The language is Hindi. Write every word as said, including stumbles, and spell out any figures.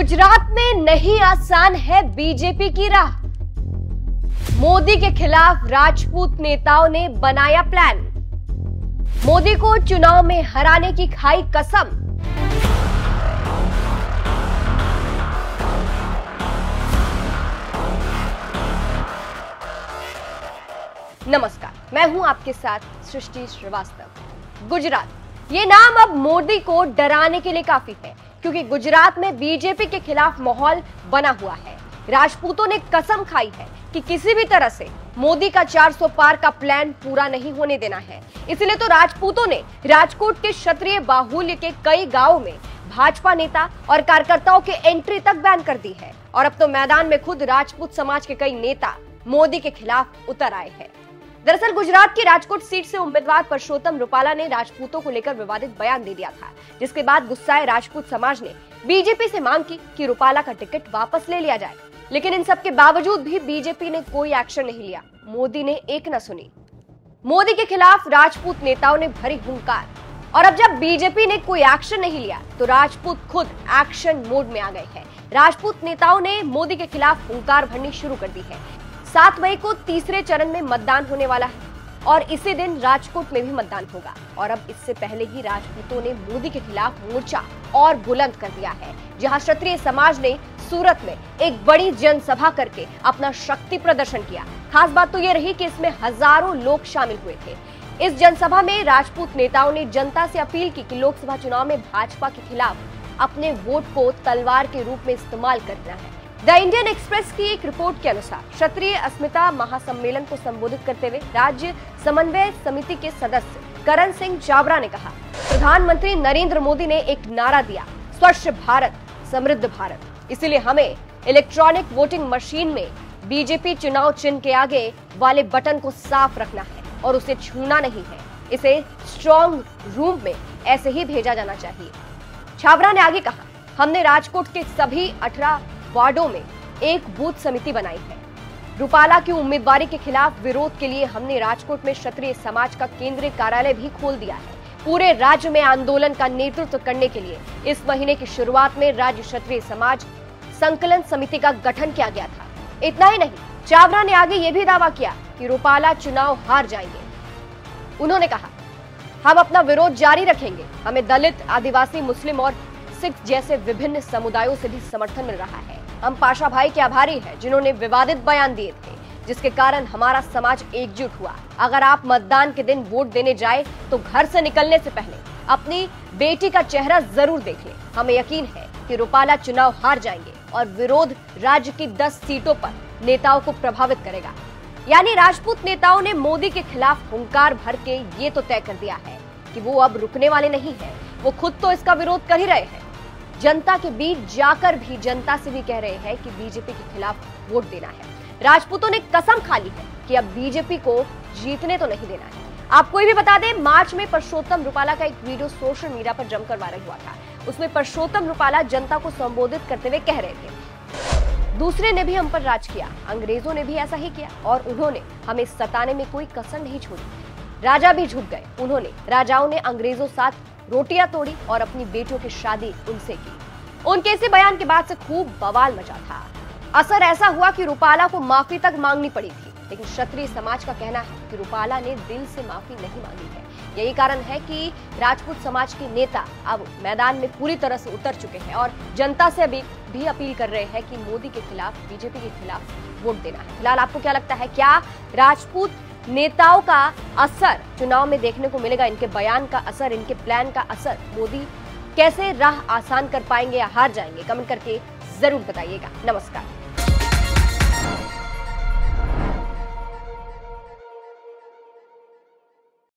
गुजरात में नहीं आसान है बीजेपी की राह। मोदी के खिलाफ राजपूत नेताओं ने बनाया प्लान। मोदी को चुनाव में हराने की खाई कसम। नमस्कार, मैं हूं आपके साथ सृष्टि श्रीवास्तव। गुजरात, ये नाम अब मोदी को डराने के लिए काफी है, क्योंकि गुजरात में बीजेपी के खिलाफ माहौल बना हुआ है। राजपूतों ने कसम खाई है कि किसी भी तरह से मोदी का चार सौ पार का प्लान पूरा नहीं होने देना है। इसलिए तो राजपूतों ने राजकोट के क्षत्रिय बाहुल्य के कई गांवों में भाजपा नेता और कार्यकर्ताओं के एंट्री तक बैन कर दी है। और अब तो मैदान में खुद राजपूत समाज के कई नेता मोदी के खिलाफ उतर आए हैं। दरअसल गुजरात की राजकोट सीट से उम्मीदवार परसोत्तम रूपाला ने राजपूतों को लेकर विवादित बयान दे दिया था, जिसके बाद गुस्साए राजपूत समाज ने बीजेपी से मांग की कि रूपाला का टिकट वापस ले लिया जाए। लेकिन इन सब के बावजूद भी बीजेपी ने कोई एक्शन नहीं लिया। मोदी ने एक न सुनी। मोदी के खिलाफ राजपूत नेताओं ने भरी हुंकार। और अब जब बीजेपी ने कोई एक्शन नहीं लिया तो राजपूत खुद एक्शन मोड में आ गए हैं। राजपूत नेताओं ने मोदी के खिलाफ हुंकार भरनी शुरू कर दी है। सात मई को तीसरे चरण में मतदान होने वाला है और इसी दिन राजकोट में भी मतदान होगा। और अब इससे पहले ही राजपूतों ने मोदी के खिलाफ मोर्चा और बुलंद कर दिया है, जहां क्षत्रिय समाज ने सूरत में एक बड़ी जनसभा करके अपना शक्ति प्रदर्शन किया। खास बात तो ये रही कि इसमें हजारों लोग शामिल हुए थे। इस जनसभा में राजपूत नेताओं ने जनता से अपील की कि लोकसभा चुनाव में भाजपा के खिलाफ अपने वोट को तलवार के रूप में इस्तेमाल करना है। द इंडियन एक्सप्रेस की एक रिपोर्ट के अनुसार क्षत्रिय अस्मिता महासम्मेलन को संबोधित करते हुए राज्य समन्वय समिति के सदस्य करण सिंह चावड़ा ने कहा, प्रधानमंत्री नरेंद्र मोदी ने एक नारा दिया, स्वच्छ भारत समृद्ध भारत। इसीलिए हमें इलेक्ट्रॉनिक वोटिंग मशीन में बीजेपी चुनाव चिन्ह के आगे वाले बटन को साफ रखना है और उसे छूना नहीं है। इसे स्ट्रॉन्ग रूम में ऐसे ही भेजा जाना चाहिए। चावड़ा ने आगे कहा, हमने राजकोट के सभी अठारह वार्डों में एक बूथ समिति बनाई है। रूपाला की उम्मीदवारी के खिलाफ विरोध के लिए हमने राजकोट में क्षत्रिय समाज का केंद्रीय कार्यालय भी खोल दिया है। पूरे राज्य में आंदोलन का नेतृत्व करने के लिए इस महीने की शुरुआत में राज्य क्षत्रिय समाज संकलन समिति का गठन किया गया था। इतना ही नहीं, चावड़ा ने आगे ये भी दावा किया कि रूपाला चुनाव हार जाएंगे। उन्होंने कहा, हम अपना विरोध जारी रखेंगे। हमें दलित, आदिवासी, मुस्लिम और सिख जैसे विभिन्न समुदायों से भी समर्थन मिल रहा है। हम पाशा भाई के आभारी हैं, जिन्होंने विवादित बयान दिए थे, जिसके कारण हमारा समाज एकजुट हुआ। अगर आप मतदान के दिन वोट देने जाए तो घर से निकलने से पहले अपनी बेटी का चेहरा जरूर देख लें। हमें यकीन है कि रूपाला चुनाव हार जाएंगे और विरोध राज्य की दस सीटों पर नेताओं को प्रभावित करेगा। यानी राजपूत नेताओं ने मोदी के खिलाफ हुंकार भर के ये तो तय कर दिया है कि वो अब रुकने वाले नहीं है। वो खुद तो इसका विरोध कर ही रहे हैं। जनता के बीच जाकर भी जनता से भी कह रहे हैं कि बीजेपी के खिलाफ वोट देना है। राजपूतों ने कसम खा ली है कि अब बीजेपी को जीतने तो नहीं देना है। आपको ये भी बता दें, मार्च में परसोत्तम रूपाला का एक वीडियो सोशल मीडिया पर जमकर वायरल हुआ था। उसमें परसोत्तम रूपाला जनता को संबोधित करते हुए कह रहे थे, दूसरे ने भी हम पर राज किया, अंग्रेजों ने भी ऐसा ही किया और उन्होंने हमें सताने में कोई कसर नहीं छोड़ी। राजा भी झुक गए। उन्होंने राजाओं ने अंग्रेजों साथ रोटियां तोड़ी और अपनी बेटियों की शादी उनसे की। उनके इसी बयान के बाद से खूब बवाल मचा था। असर ऐसा हुआ कि रूपाला को माफी तक मांगनी पड़ी थी। लेकिन क्षत्रिय समाज का कहना है कि रूपाला ने दिल से माफी नहीं मांगी है। यही कारण है कि राजपूत समाज के नेता अब मैदान में पूरी तरह से उतर चुके हैं और जनता से भी, भी अपील कर रहे हैं कि मोदी के खिलाफ, बीजेपी के खिलाफ वोट देना है। फिलहाल आपको क्या लगता है, क्या राजपूत नेताओं का असर चुनाव में देखने को मिलेगा? इनके बयान का असर, इनके प्लान का असर, मोदी कैसे राह आसान कर पाएंगे या हार जाएंगे? कमेंट करके जरूर बताइएगा। नमस्कार।